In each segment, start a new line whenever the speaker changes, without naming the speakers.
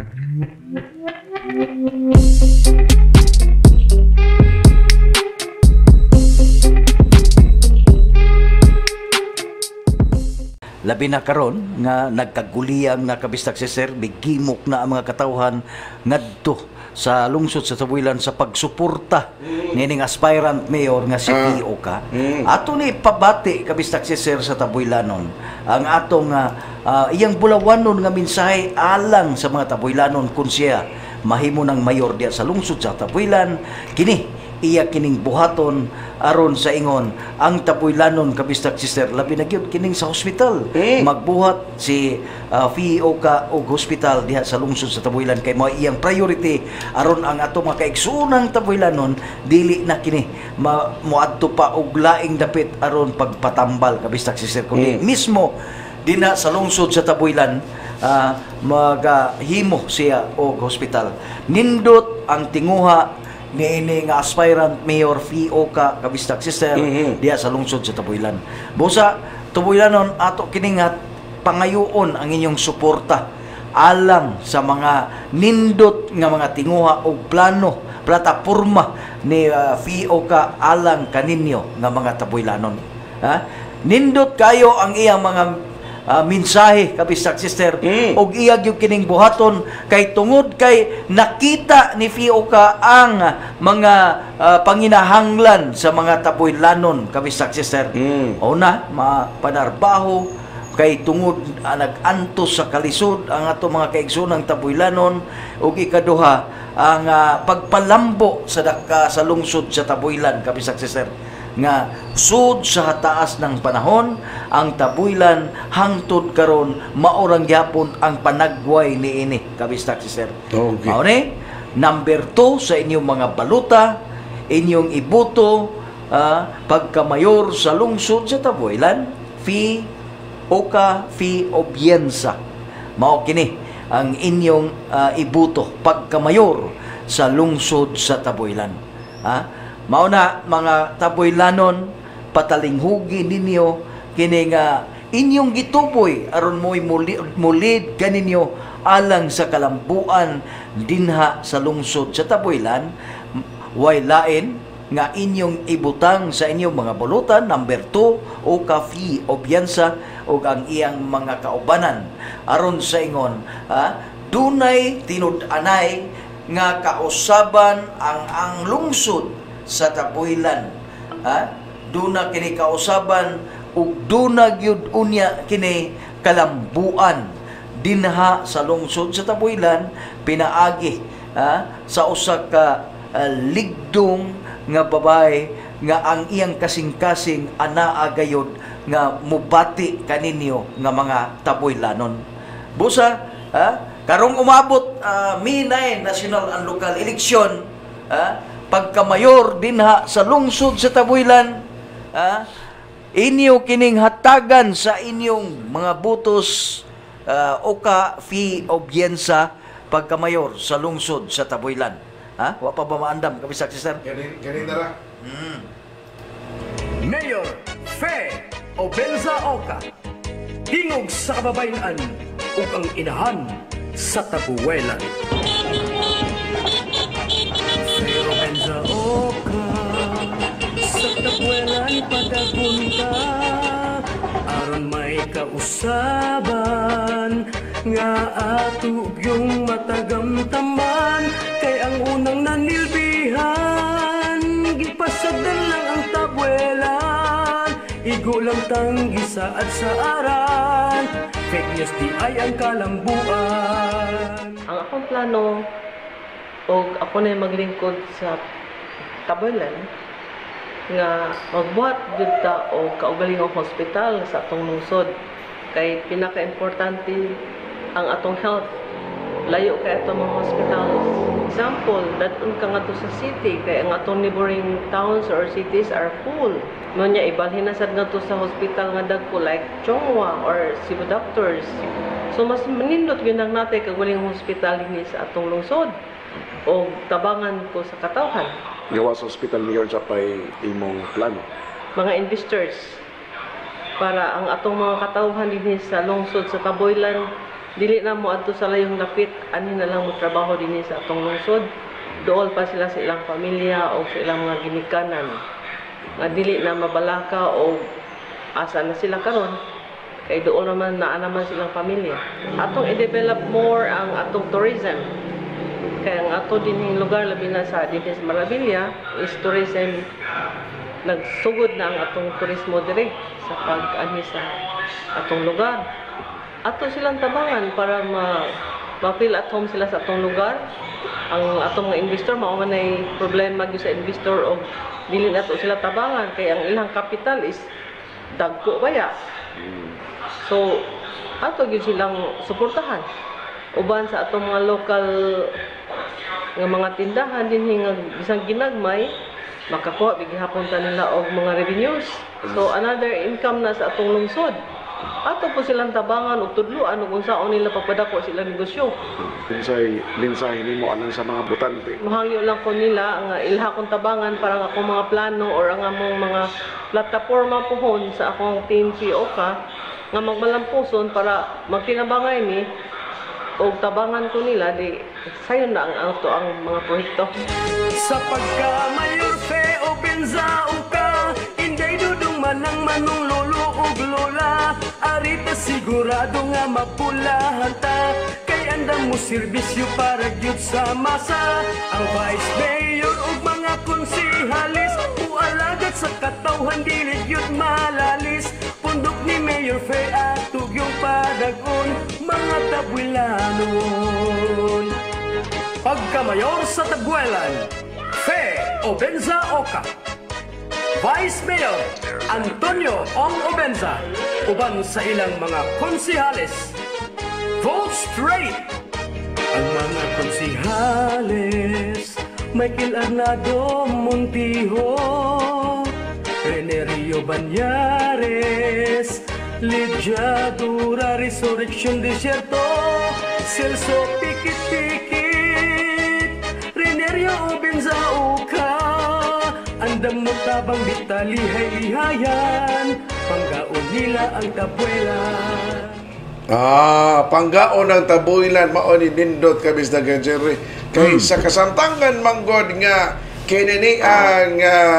Labi na karon nga nagkaguliyang nakabistag si Sir, bigimok na ang mga katawhan ngadto sa lungsod sa Tabuilan sa pagsuporta nining aspirant mayor nga si P.O. ka. Ato ni pabati kabistag si Sir sa Tabuilanon ang atong iyang bulawanon nga mensahe alang sa mga Tabuilanon kun siya mahimo ng mayor diya sa lungsod sa Tabuilan. Kini iya kining buhaton aron sa ingon ang Tabuilanon kabistag sister labi na gyud kining sa hospital magbuhat si PO ka og hospital diha sa lungsod sa Tabuilan kay mao iyang priority aron ang ato mga kaigsoonang Tabuilanon dili na kini moadto pa og laing dapit aron pagpatambal kabistag sister kundi mismo dina sa lungsod sa Tabuilan maghimo siya og hospital. Nindot ang tinguha niini nga aspirant mayor PO ka kabistag sister diya sa lungsod sa Tabuilan. Busa Tabuilanon ato kiningat pangayoon ang inyong suporta alang sa mga nindot nga mga tinguha og plano plataporma ni PO ka alang kaninyo nga mga Tabuilanon. Nindot kayo ang iyang mga mensahe kabistag sister og iyag yung kining buhaton kay tungod kay nakita ni PO ka ang mga panginahanglan sa mga Tabuilanon kabistag sister. Una, mapanarbaho kay tungod nag-antos sa kalisod ang ato mga kaigsoonang Tabuilanon ug ikaduha ang pagpalambo sa daka sa lungsod sa Tabuilan kabistag sister nga sud sa taas ng panahon ang Tabuilan hangtod karon maorang gyapon ang panagway niini kabistag sister. Mao ni number 2 sa inyong mga baluta inyong iboto pagkamayor sa lungsod sa Tabuilan Oka Fi Obiensa. Mao kini ang inyong iboto pagkamayor sa lungsod sa Tabuilan. Mao na mga Tabuilanon patalinghugi ninyo kini nga inyong gituboy aron mo'y mulid kaninyo alang sa kalambuan dinha sa lungsod sa Tabuilan. Way lain nga inyong ibutang sa inyong mga bulutan number 2 o Fi Obiensa ug ang iyang mga kaubanan aron sa ingon dunay tinud-anay nga kausaban ang lungsod sa Tabuilan. Duna kini kausaban ug duna gyud unya kini kalambuan dinha sa lungsod sa Tabuilan pinaagi sa usa ka ligdong nga babae nga ang iyang kasing-kasing anaa gayud nga mubati kaninyo nga mga Tabuilanon. Busa karong umabot May 9 national and local election pagkamayor dinha sa lungsod sa Tabuilan inyo kining hatagan sa inyong mga butos Oka Fi Obiensa pagkamayor sa lungsod sa Tabuilan. Wa pa ba maandam kabisag sister?
Ganin tara.
Mayor Fe Obiensa Oka hingog sa kababayan ug ang inahan sa Tabuilan. Obiensa Oka sa Tabuilan padagun ka aron may kausaban nga ato yung matagamtaman kay ang unang nanilbihan gipasagdan lang ang Tabuilan igo lang tanggi saad sa aran fake news di ay ang kalambuan.
Ang akong plano o ako na maglingkod sa Tabuilan nga magbuhat jud ta og kaugalingong hospital sa atong lungsod kay pinaka-importante ang atong health. Layo kay atong mga hospital. Example, dadun ka nga to sa city kay ang atong neighboring towns or cities are full. No nya ibalhin na sad nga to sa hospital nga dagko like Chongwa or Cebu Doctors. So mas manindot gyud ang natay kaugalingong hospital dinhi sa atong lungsod o tabangan ko sa katawhan.
Gawa sa hospital mayor sa pay imong plano.
Mga investors para ang atong mga katawhan dinhi sa lungsod sa Tabuilan dili na mo adto sa layong lapit, ani na lang mo trabaho dinhi sa atong lungsod. Dool pa sila sa ilang pamilya o sa ilang mga ginikanan. Nga dili na mabalaka o asa na sila karon. Kay doon naman naman silang pamilya. Atong i-develop more ang atong tourism. Kaya ang ato dinhing lugar labi na sa dinhi sa Maravilla is tourism. Nagsugod na ang atong turismo dire sa pag-ani sa atong lugar. Ato silang tabangan para ma-feel at home sila sa atong lugar. Ang atong mga investor mao man ay problema gyud sa investor og dili nato sila tabangan kay ang ilang capital is dagko baya. So ato gyud silang suportahan. Uban sa atong mga local nga mga tindahan dinhi nga bisang ginagmay makakuha bigihapon ta nila og mga revenues. So another income na sa atong lungsod. Ato po silang tabangan o tudluan kung unsaon nila papadako silang negosyo.
Linsay nimo anang sa mga botante.
Mahangyo lang ko nila nga ilha kong tabangan para nga akong mga plano or ang among mga plataforma pohon sa akong team POKA nga magmalampuson para magtinabangay ni o tabangan ko nila di sayon na ang auto ang mga proyekto.
Sa pagka-mayor fe o benzao ka, inday dudong manang manong lolo ug lola. Arita sigurado nga mapulahan ta, kay andam mo serbisyo para gyud sa masa. Ang vice mayor ug mga konsihalis, ualagat sa katawhan dili gyud malalis. Pundok ni Mayor Fe atug yung padagon, mga Tabuelanon. Pagka-mayor sa Tabuelan, Fe Obenza Oca. Vice Mayor Antonio Ong Obenza, uban sa ilang mga konsihales. Vote straight! Ang mga konsihales, Michael Arnado Montijo, Renerio Banyares, Lydia Dura Resurrection Desierto, Celso Pikit-Pikit, Renerio Obenza Oca. Andam mo tabang ditalihay-lihayan, panggaon nila ang Tabuelan.
Panggaon ng Tabuelan mao ni nindot kabis na Jerry. Kay sa kasamtangan manggod nga kinini ang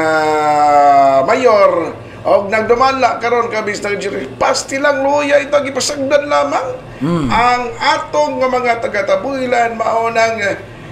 mayor og nagdumala karon kabis na Jerry. Pasti lang luya ito gipasagdan lamang. Ang atong nga mga taga-Tabuelan mao nang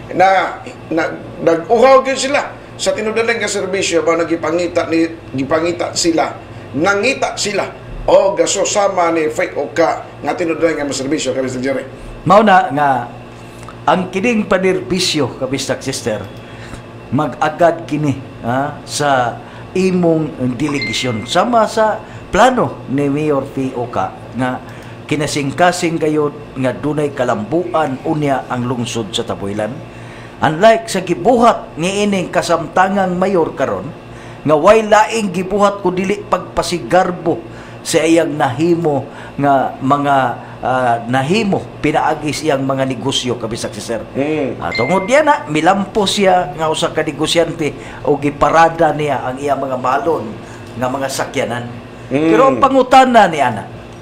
nag-uhaw gyud sila sa tinudalan nga serbisyo ba gipangita sila nangita sila o gasosama ni Fe Oca nga tinudalan nga serbisyo kabis Jerry.
Mao na nga ang kining panerbisyo kabis sister mag-agad kini sa imong delegasyon sama sa plano ni Mayor Fe Oca nga kinasing-kasing kayo nga dunay kalambuan unya ang lungsod sa Tabuelan. Unlike sa gibuhat ni ining kasamtangang mayor karon nga way laing gibuhat ko dili pagpasigarbo sa iyang nahimo nga mga nahimo pinaagi siyang mga negosyo kabisak si sir. Tungod diyan na milampos siya nga usa ka negosyante o giparada niya ang iyang mga balon nga mga sakyanan. Pero ang pangutana ni ana,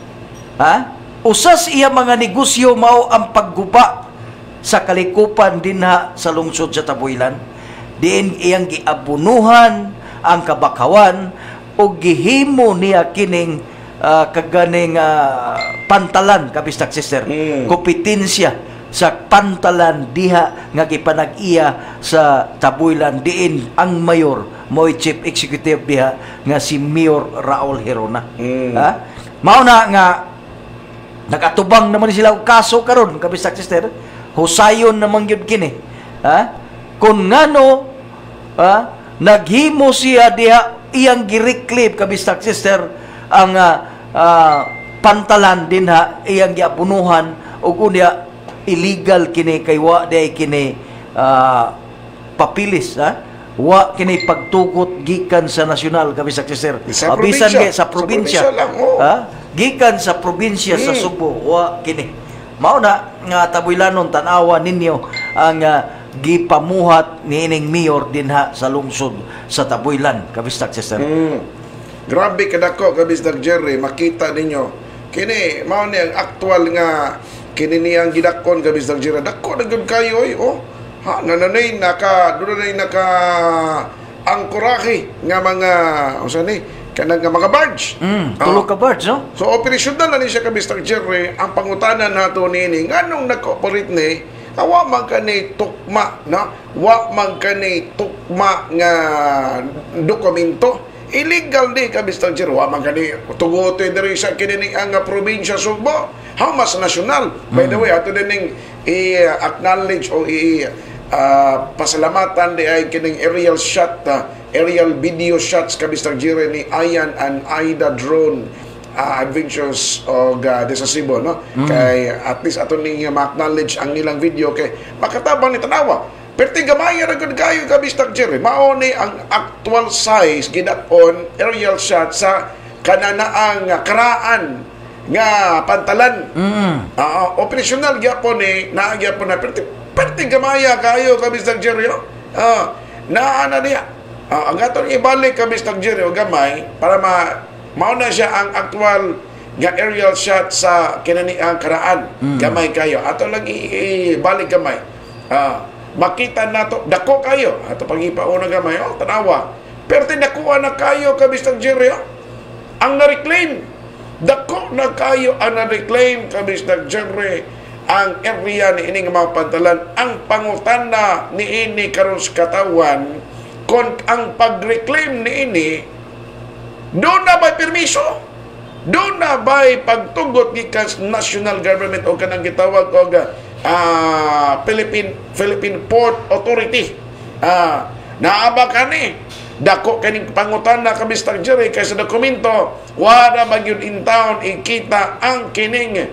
usas iya mga negosyo mao ang pagguba sa kalikupan dinha sa lungsod sa Tabuelan. Diin iyang giabunuhan ang kabakawan o gihimo niya kining kaganing pantalan kabistak sister. Kompetensya sa pantalan diha nga gipanag-iya sa Tabuelan diin ang mayor mo'y chief executive diha nga si Mayor Raul Hirona. Mao na nga nagatubang naman sila og kaso karon kabistak sister. Husayon naman yun kini. Kung ngano, naghimo siya diha iyang gireclaim kabistak sister ang pantalan din iyang giapunuhan o kunya illegal kini kay wa day kini papilis wa kini pagtugot gikan sa nasyonal kabistak sister. Abisan sa probinsya. Gikan sa probinsya sa Subo wa kini. Mao na nga Tabuelanon tan-awa ninyo ang gipamuhat ni ining mayor dinha sa lungsod sa Tabuelan kabistak sister.
Grabe kadako kabistak Jerry, makita ninyo kini mao ni ang aktual nga kini niyang gidakon kabistang Jira. Dako na gyud kayo oh. Ha nanay naka angkorahe nga mga usa ni kanang nga mga barge.
Tulo ka barge, no?
So operasyonal na ni siya kabistang Jerry. Ang pangutanan nato nini nganong nag-cooperate ni wa man kani tukma na wa man kani tukma nga dokumento illegal di kabistang Jerry. Wa man kani tugote diri sa kini ang probinsya Sugbo hamas nasyonal. By the way ato dining i-acknowledge o pasalamatan di ay kining aerial video shots kabistang Jire ni Ayan and Aida drone adventures og Desasibo no kay at least ato ning ma-acknowledge ang nilang video kay makatabang ni tanawa perti gamay ra gud kayo kabistang Jire mao ni ang actual size gidapon aerial shot sa kananaang karaan nga pantalan operational gyapon ni naagyapon na perti gamaya kayo kabistang Jire naana niya ang atong ibalik kabistang Jire o gamay para mauna siya ang actual nga aerial shot sa kinani ang karaan gamay kayo ato lang ibalik gamay makita nato dako kayo ato pagipauna gamay tanawa perti nakuha na kayo kabistang Jire ang na-reclaim dako na kayo ang na-reclaim kabistang Jire ang area ni ini nga mga pantalan ang pangutana ni ini karon sa katawan kung ang pag-reclaim ni ini doon na ba'y permiso doon na ba'y pagtugot gikan national government o kanang gitawag o Philippine Port Authority naaba ka ni dako kaning pangutan na kabistang Jire kay sa dokumento wala magyud in town ikita ang kining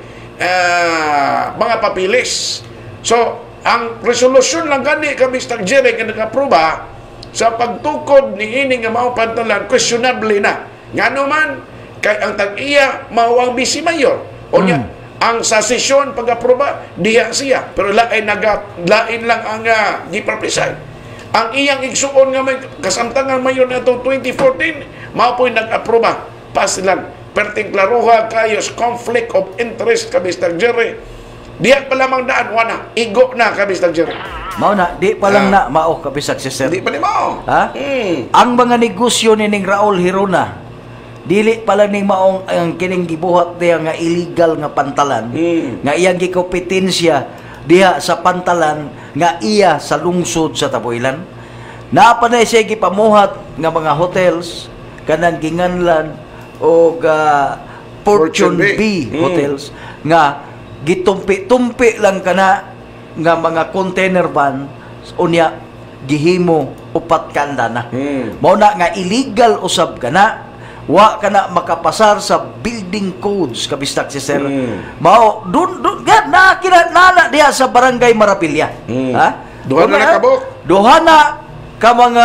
mga papilis so ang resolusyon lang gani kabistang Jire nga nag-aproba sa pagtukod ni ini nga mao pantalan questionable na ngano man kay ang tag-iya mao ang vice mayor o nya ang sa sesyon pag-aproba diha siya pero lain lang ang gipapreside ang iyang igsuon nga may kasamtangan mayor nato 2014 mao po'y nag-aproba pasilan perting klaruha kayo conflict of interest kabistang Jire diha pa lamang daan wana igo na kabistang Jire
mao na di pa lang na mao kabisag si sir
di pa ni mao
ha ang mga negosyo ni ning Raul Hirona dili pa lang ning maong ang kining gibuhat diha nga illegal nga pantalan nga iyang gikompetensya diha sa pantalan nga iya sa lungsod sa Taboylan naa pa na siya gipamuhat nga mga hotels kanang ginganlan o Fortune B hotels nga gitumpi-tumpi lang kana nga mga container van unya gihimo upat kanda na mao na nga illegal usab kana wa kana makapasar sa building codes kabistak si sir mao dun na diha sa barangay Marapilya ha
duha na nakabok
duha na ka mga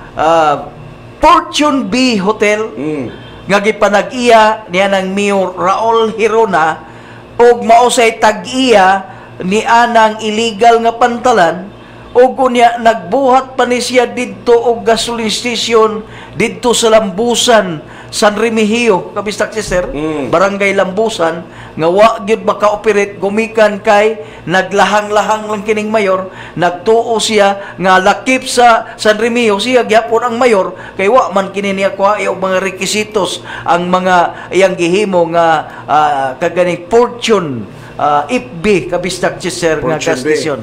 Fortune B hotel nga gipanag-iya niya ng Mayor Raul Hirona og mausay tag-iya ni anang illegal nga pantalan og kunya nagbuhat pa ni siya didto og gasoline station didto sa Lambusan San Remigio kabistak si sir barangay Lambusan nga wa gyud maka-operate gumikan kay naglahang-lahang lang kining mayor nagtuo siya nga lakip sa San Remigio siya gyapon ang mayor kay wa man kini niya kuha og mga requisitos ang mga iyang gihimo nga kaganing Fortune FB kabistak si sir nga gas station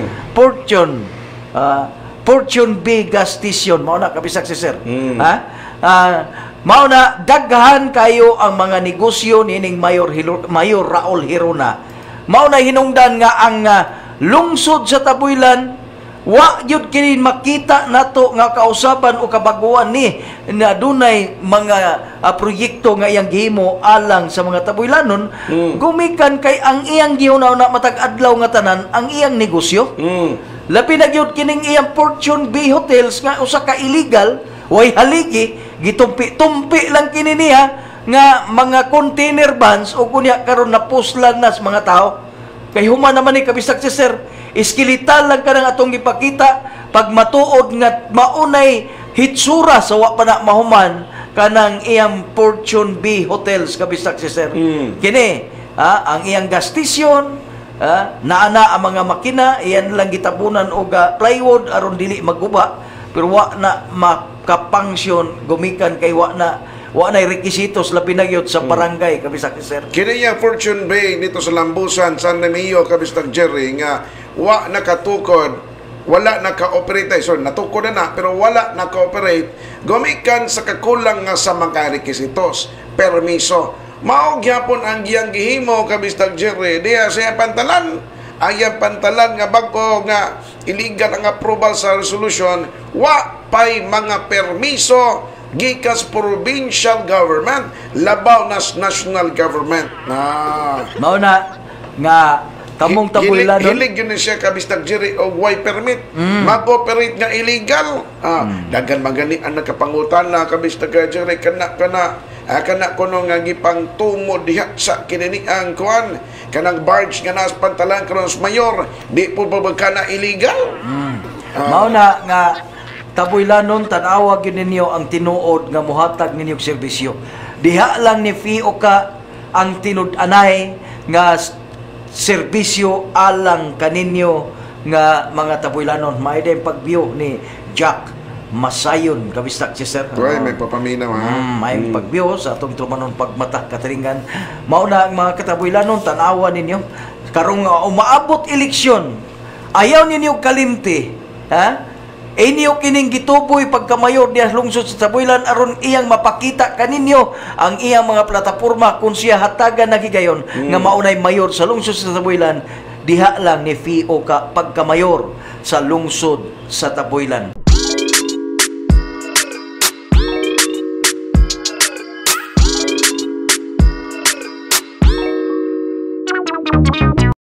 Fortune B gas station mao na kabistak si sir mao na daghan kayo ang mga negosyo nining Mayor Raul Hirona mao na hinungdan nga ang lungsod sa Taboylan wa gyud kini makita nato nga kausaban o kabaguan ni na dunay mga proyekto nga iyang gihimo alang sa mga Taboylanon gumikan kay ang iyang gihunaw na matag adlaw nga tanan ang iyang negosyo labi na gyud kining iyang Fortune B hotels nga usa ka illegal way haligi gitumpi-tumpi lang kini niya nga mga container vans o kunya karon napuslan na sa mga tao kay human naman ni kabistak si sir iskeletal lang kanang atong gipakita pag matuod nga maunay hitsura sa wa pa na mahuman kanang iyang Fortune B hotels kabistak si sir kini ang iyang gas station naana ang mga makina, iyan lang gitabunan og plywood aron dili maguba, pero wa na makapangsyon gumikan kay wa na requisitos labi na gyud sa barangay kabisag sir.
Kini nga Fortune Bay dito sa Lambusan, San Remigio, kabistang Jerry, nga wa nakatukod, wala naka-operate, so natukod na pero wala naka-operate, gumikan sa kakulang nga sa mga requisitos, permiso. Mao gyapon ang giyang gihimo kabistang Jerry, diya sa pantalan, ayang pantalan nga bago nga illegal ang approval sa resolution, wa pay mga permiso gikas provincial government, labaw nas national government.
Mao na nga tamong tabulan
hilig yun siya kabistag Jerry o why permit mag-operate nga illegal. Dagan magani ang nakapangutan na kabistag Jerry kana kuno nga gipang tumo diha sa kinini ang kuan kanang barge nga nas pantalan karon sa mayor di po babagkana illegal.
Mao na nga tabuilanon tan-awa gyud ninyo ang tinuod nga mohatag ninyong serbisyo. Diha lang ni FIOCA ang tinud-anay nga serbisyo alang kaninyo nga mga tabuilanon. May din pagbiyo ni Jack Masayon kabistak si sir.
Right, may papaminaw
may pagbiyo sa atong tumanon pagmata kataringan. Mao na ang mga katabuilanon tan-awa ninyo karong umaabot eleksyon. Ayaw ninyo kalimti, inyo kining gituboy pagkamayor diya lungsod sa Tabuilan aron iyang mapakita kaninyo ang iyang mga plataporma kung siya hatagan nagigayon nga maunay mayor sa lungsod sa Tabuilan, diha lang ni FIOCA pagkamayor sa lungsod sa Tabuilan.